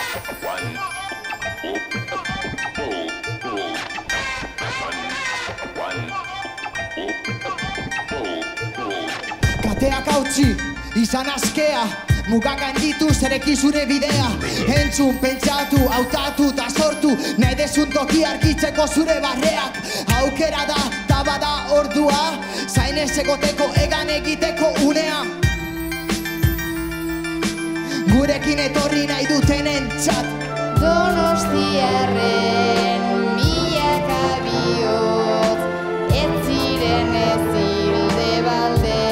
Kateak hautsi, izan askea, mugak gainditu zereki zure bidea. Entzun, pentsatu, hautatu eta sortu, nahi dezun toki argitzeko zure barreak. Aukera da, tabada ordua, zainez egoteko egan egiteko unea. Gurekin etorri nahi dutenen txat. Donostiarren milaka bihotz, ez ziren ez hilde balde.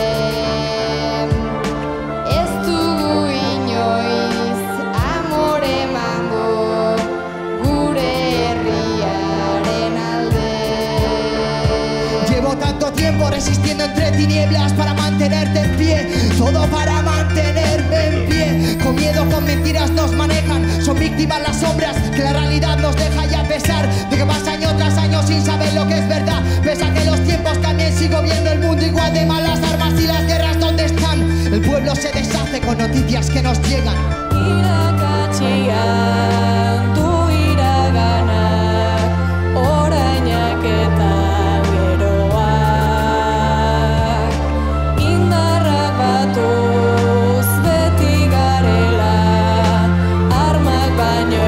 Ez dugu inoiz amore emango gure herriaren alde. Llevo tanto tiempo resistiendo entre tinieblas para mantenerte en pie, todo para mantenerme en pie. Con miedo, con mentiras nos manejan, son víctimas las sombras que la realidad nos deja, y a pesar de que pasa año tras año sin saber lo que es verdad, pese a que los tiempos cambien, sigo viendo el mundo igual de mal. Las armas y las guerras, ¿dónde están? El pueblo se deshace con noticias que nos llegan. Irakatxian du iraganak, orainak eta geroak. Indarrak batuz beti garela, armak baino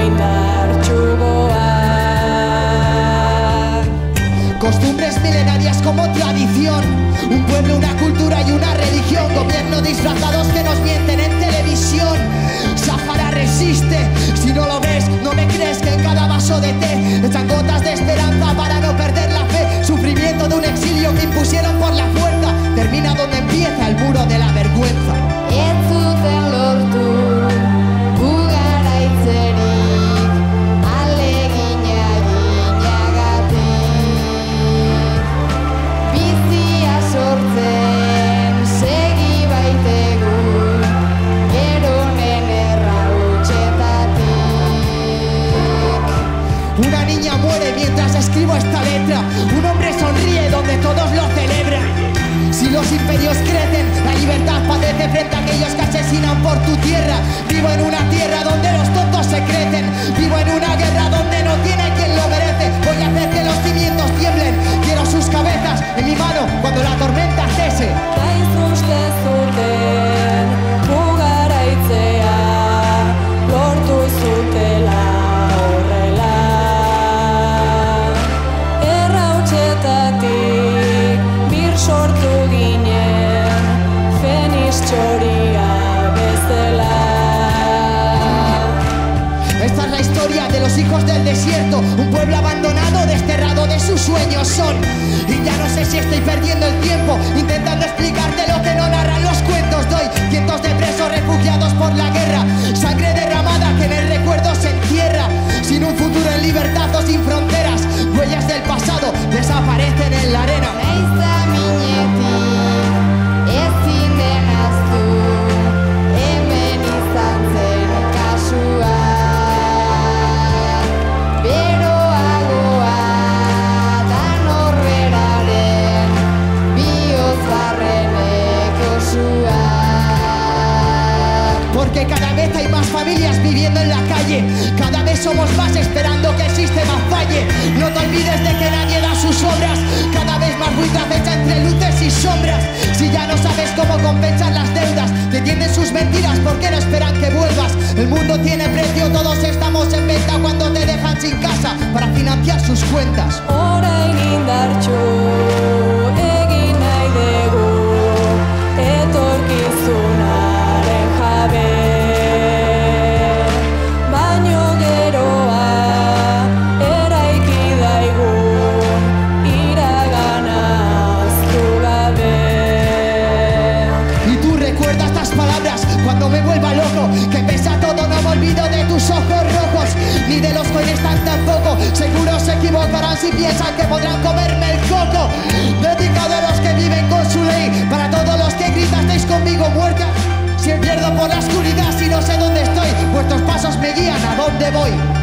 indartsuagoak. Costumbres milenarias como tradición, un pueblo, una cultura y una religión. Gobierno disfrazados que nos mienten en televisión. Sahara resiste, si no lo ves, no me crees que en cada vaso de té echan gotas de esperanza para no perder la fe. Sufrimiento de un exilio que impusieron por la fuerza, termina donde empieza el muro de la vergüenza. Ez zuten lortu gu garaitzerik, ahalegina eginagatik. Bizia sortzen segi baitegu, geronen errautsetatik. Una niña muere mientras escribo esta letra, un hombre sonríe donde todos lo celebran. Si los imperios crecen, la libertad padece frente a aquellos que asesinan por tu tierra. Vivo en una tierra donde los tontos se crecen, vivo en una guerra donde no tiene quien lo merece. Voy a hacer que los cimientos tiemblen, quiero sus cabezas en mi mano cuando la tormenta cese. Gaizuzte zuten gu garaitzea, lortu zutela horrela. Errautsetatik bir sortu ginen, Fenix txoria bezala. Esta es la historia de los hijos del desierto, un pueblo abandonado, desterrado de sus sueños son. Y ya no sé si estoy perdiendo el tiempo intentando explicarte lo que no narran los cuentos. Doy cientos de presos refugiados por la guerra, sangre derramada que en el recuerdo se entierra. Sin un futuro en libertad o sin fronteras, huellas del pasado desaparecen en la arena. Naiza minetik ezin denaztu, hemen izan zen kasua. Beroagoa da norberaren bihotz barreneko sua. Porque cada vez hay más familias viviendo en la calle, cada vez somos más esperando que el sistema falle. No te olvides de que nadie da sus obras, cada vez más buitre acecha entre luces y sombras. Si ya no sabes cómo compensar las deudas, te tienden sus mentiras porque no esperan que vuelvas. El mundo tiene precio, todos estamos en venta cuando te dejan sin casa para financiar sus cuentas. Orain indartsu egin nahi dugu, etorkizunaren jabe. Baino geroa eraiki daigun, iragana ahaztu gabe. Y tú recuerda estas palabras cuando me vuelva loco, que pese a todo no me olvido de tus ojos rojos, ni de los que hoy están tampoco. Seguro se equivocarán si piensan que podrán comerme el coco. Dedicado a los que viven con su ley, para todos los que gritasteis conmigo muerta. Si pierdo por la oscuridad, si no sé dónde estoy, vuestros pasos me guían a dónde voy.